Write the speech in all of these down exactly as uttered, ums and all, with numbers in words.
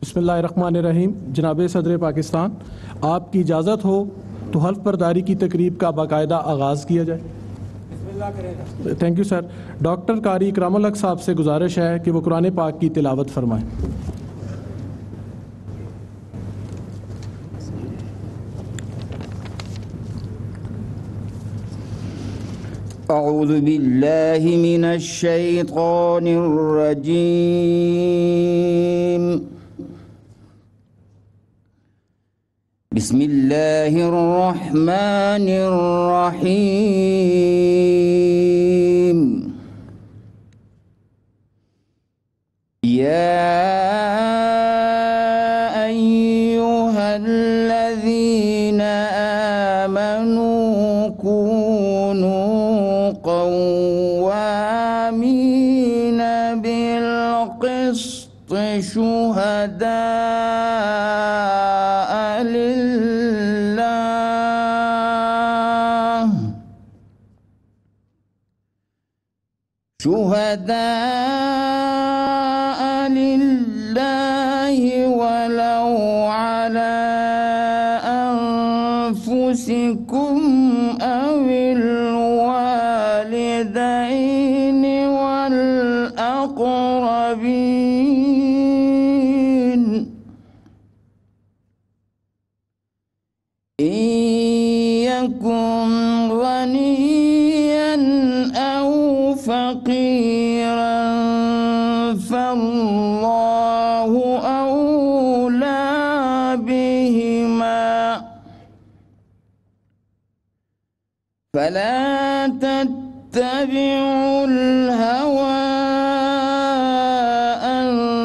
बिस्मिल्लाहिर्रहमानिर्रहीम। जनाब सदर पाकिस्तान, आपकी इजाज़त हो तो हल्फ बर्दारी की तकरीब का बाकायदा आगाज़ किया जाए। Thank you sir. डॉक्टर कारी इकरामुल हक साहब से गुजारिश है कि वो कुरान पाक की तिलावत फरमाएँ। अऊज़ु बिल्लाहि मिनश शैतानिर रजीम। बिस्मिल्लाहिर रहमानिर रहीम। या अय्युहल्लज़ीना आमनू कूनू क़व्वामीन बिल-क़िस्ति शुहदाअ लिल्लाह शुहदाअ लिल्लाहि वलौ अला अनफुसिकुम अविल वालिदैनि वल अक़रबीन इन यकुन गनिय्यन औ फ़क़ीरन फ़ल्लाहु औला बिहिमा फ़ला तत्तबिउल हवा अन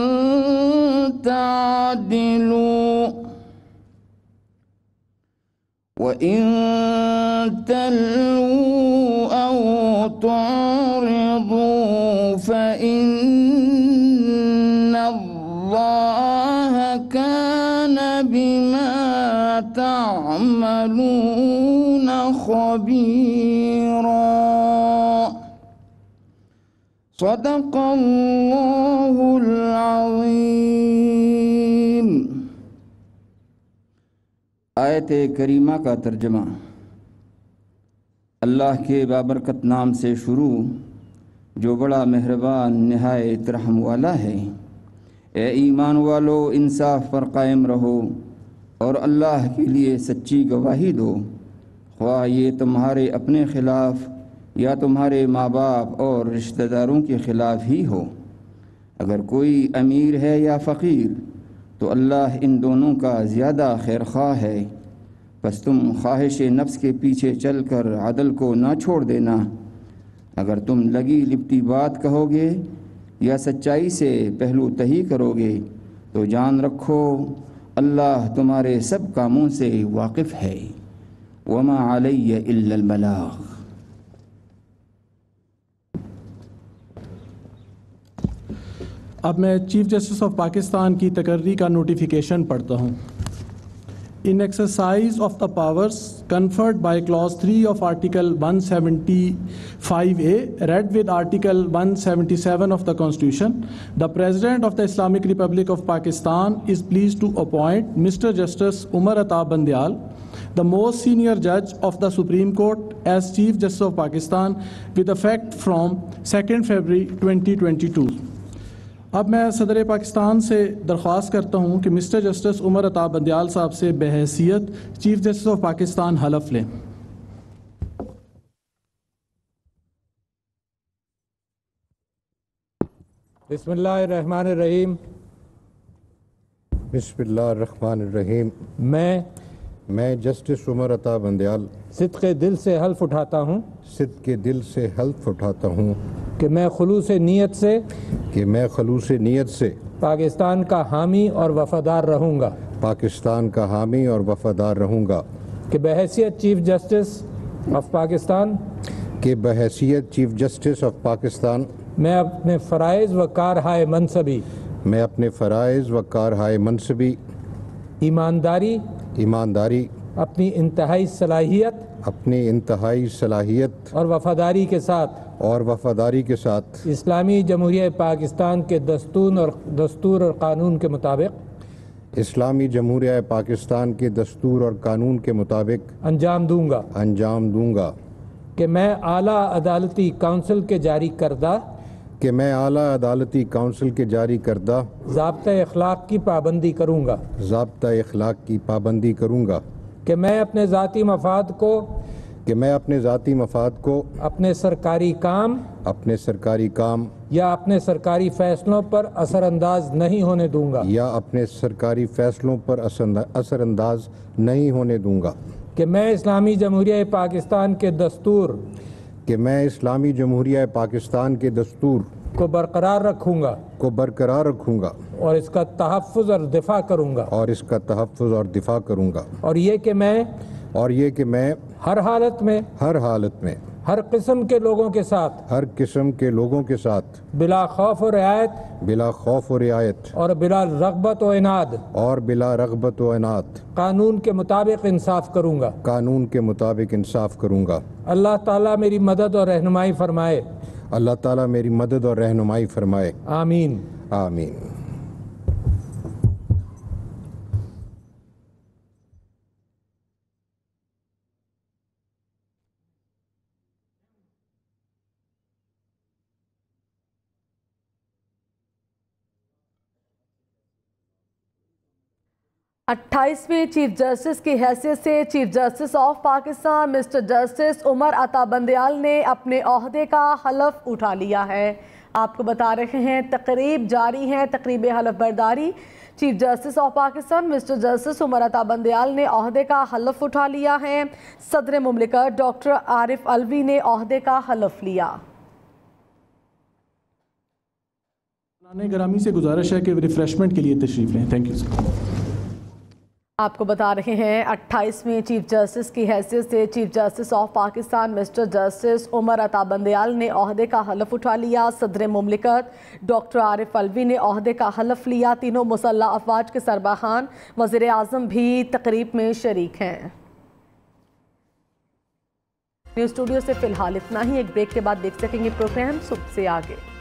तअदिलू व इन तलू औ तुरिदू फ़इन्नल्लाह कान बिमा तअमलून ख़बीरा। सदक़ल्लाहुल अज़ीम। आयत करीमा का तर्जमा। अल्लाह के बाबरकत नाम से शुरू जो बड़ा मेहरबान निहायत रहम वाला है। ए ईमान वालो, इंसाफ पर कायम रहो और अल्लाह के लिए सच्ची गवाही दो, ख्वाह ये तुम्हारे अपने ख़िलाफ़ या तुम्हारे माँ बाप और रिश्तेदारों के ख़िलाफ़ ही हो। अगर कोई अमीर है या फ़कीर तो अल्लाह इन दोनों का ज़्यादा खैरख्वाह है। बस तुम ख्वाहिश नफ्स के पीछे चलकर अदल को ना छोड़ देना। अगर तुम लगी लिपटी बात कहोगे या सच्चाई से पहलू तही करोगे तो जान रखो अल्लाह तुम्हारे सब कामों से वाकिफ़ है। वमा अलैया इल्लल बलाग। अब मैं चीफ जस्टिस ऑफ पाकिस्तान की तकर्री का नोटिफिकेशन पढ़ता हूँ। In exercise of the powers conferred by Clause three of Article one seventy-five A, read with Article one seventy-seven of the Constitution, the President of the Islamic Republic of Pakistan is pleased to appoint Mister Justice Umar Ata Bandial, the most senior judge of the Supreme Court, as Chief Justice of Pakistan with effect from second February twenty twenty-two. अब मैं सदर पाकिस्तान से दरख्वास्त करता हूँ कि mister justice Umar अता बंदियाल साहब से बहैसियत चीफ जस्टिस ऑफ पाकिस्तान हलफ लें। बिस्मिल्लाहिर्रहमानिर्रहीम। बिस्मिल्लाहिर्रहमानिर्रहीम। मैं मैं जस्टिस उमर अता बंदियाल सिद्क़े दिल से हल्फ उठाता हूँ सिद्क़े दिल से हल्फ उठाता हूँ कि मैं खुलूस नीयत से कि मैं खलूस नीयत से पाकिस्तान का हामी और वफादार रहूँगा पाकिस्तान का हामी और वफादार रहूँगा कि बहैसियत चीफ जस्टिस ऑफ पाकिस्तान कि बहैसियत चीफ जस्टिस ऑफ पाकिस्तान मैं अपने फ़राइज़ व कारहाय मनसबी मैं अपने फ़राइज़ व कारहाय मनसबी ईमानदारी ईमानदारी अपनी इंतहाई सलाहियत अपनी इंतहाई सलाहियत और वफादारी के साथ और वफादारी के साथ इस्लामी जमहूरिया पाकिस्तान के दस्तूर और दस्तूर और कानून के मुताबिक इस्लामी जमहूरिया पाकिस्तान के दस्तूर और कानून के मुताबिक अंजाम दूंगा अंजाम दूंगा कि मैं आला अदालती काउंसिल के जारी करदा कि मैं आला अदालती काउंसिल के जारी करदा ज़ाब्ता अखलाक की पाबंदी करूंगा ज़ाब्ता अखलाक की पाबंदी करूंगा कि मैं अपने ज़ाती मफाद को कि मैं अपने ज़ाती मफाद को अपने सरकारी काम अपने सरकारी काम या अपने सरकारी फैसलों पर असरअंदाज नहीं होने दूंगा या अपने सरकारी फैसलों पर असरअंदाज नहीं होने दूंगा कि मैं इस्लामी जमहूरिया पाकिस्तान के दस्तूर कि मैं इस्लामी जमहूरिया पाकिस्तान के दस्तूर को बरकरार रखूंगा को बरकरार रखूंगा और इसका तहफ़्फ़ुज़ और दिफा करूंगा और इसका तहफ़्फ़ुज़ और दिफा करूंगा और ये कि मैं और ये कि मैं हर हालत में हर हालत में हर किस्म के लोगों के साथ हर किस्म के लोगों के साथ बिला खौफ और रियायत बिला खौफ और रियायत और बिला रग़बत व इनाद और बिला रग़बत व इनाद कानून के मुताबिक इंसाफ करूंगा कानून के मुताबिक इंसाफ करूंगा। अल्लाह ताला मेरी मदद और रहनुमाई फरमाए। अल्लाह ताला मेरी मदद और रहनुमाई फरमाए। आमीन आमीन। अट्ठाईसवें चीफ जस्टिस की हैसियत से chief justice of Pakistan mister justice Umar Ata Bandial ने अपने ओहदे का हलफ उठा लिया है। आपको बता रहे हैं तकरीब जारी है, तकरीब हलफ बरदारी। Chief justice of Pakistan mister justice Umar Ata Bandial ने ओहदे का हलफ उठा लिया है। सदर मुमलिकत डॉक्टर आरिफ अलवी ने ओहदे का हलफ लिया। ग्रामी से गुजारिश है कि रिफ्रेशमेंट के लिए तशरीफ लें। Thank you sir. आपको बता रहे हैं अट्ठाईसवें चीफ जस्टिस की हैसियत से chief justice of Pakistan mister justice Umar Ata Bandial ने ओहदे का हलफ उठा लिया। सदर मुमलिकत डॉक्टर आरिफ अलवी ने ओहदे का हलफ लिया। तीनों मुसल्लह अफवाज के सरबराहान वज़ीर आज़म भी तकरीब में शरीक हैं। न्यूज़ स्टूडियो से फिलहाल इतना ही। एक ब्रेक के बाद देख सकेंगे प्रोग्राम सुबह से आगे।